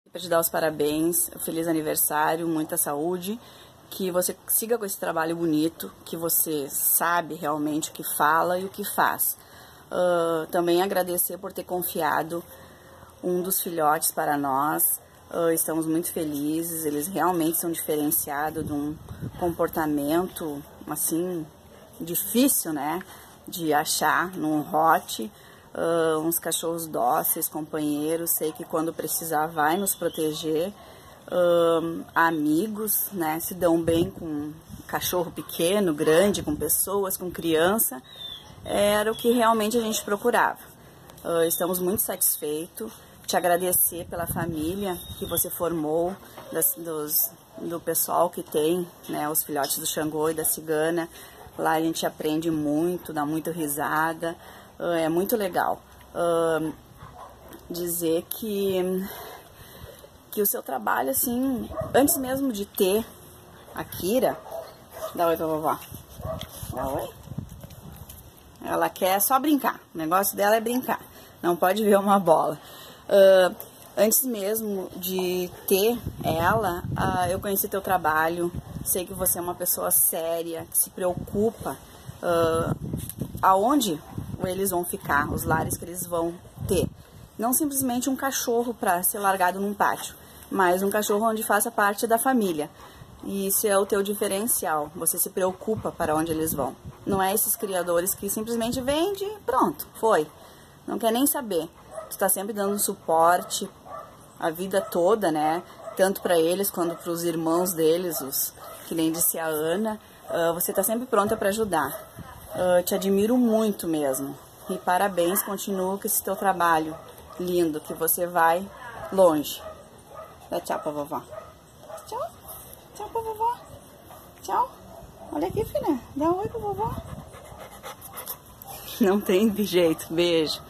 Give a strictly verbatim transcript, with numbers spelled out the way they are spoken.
Para te dar os parabéns, feliz aniversário, muita saúde, que você siga com esse trabalho bonito, que você sabe realmente o que fala e o que faz. Uh, também agradecer por ter confiado um dos filhotes para nós, uh, estamos muito felizes, eles realmente são diferenciados de um comportamento, assim, difícil, né, de achar num rote. Uh, uns cachorros dóceis, companheiros, sei que quando precisar vai nos proteger, uh, amigos, né, se dão bem com cachorro pequeno, grande, com pessoas, com criança, era o que realmente a gente procurava. Uh, estamos muito satisfeitos, te agradecer pela família que você formou, das, dos, do pessoal que tem, né, os filhotes do Xangô e da Cigana. Lá a gente aprende muito, dá muito risada. Uh, é muito legal uh, dizer que, que o seu trabalho, assim, antes mesmo de ter a Kira, dá oi pra vovó, dá oi, ela quer só brincar, o negócio dela é brincar, não pode ver uma bola. Uh, antes mesmo de ter ela, uh, eu conheci teu trabalho, sei que você é uma pessoa séria, que se preocupa uh, aonde eles vão ficar, os lares que eles vão ter. Não simplesmente um cachorro para ser largado num pátio, mas um cachorro onde faça parte da família. E isso é o teu diferencial, você se preocupa para onde eles vão. Não é esses criadores que simplesmente vende e pronto, foi. Não quer nem saber. Tu está sempre dando suporte a vida toda, né? Tanto para eles quanto para os irmãos deles, os que nem disse a Ana. Uh, você está sempre pronta para ajudar. Uh, te admiro muito mesmo. E parabéns, continua com esse teu trabalho lindo, que você vai longe. Dá tchau pra vovó. Tchau. Tchau pra vovó. Tchau. Olha aqui, filha. Dá um oi pra vovó. Não tem jeito. Beijo.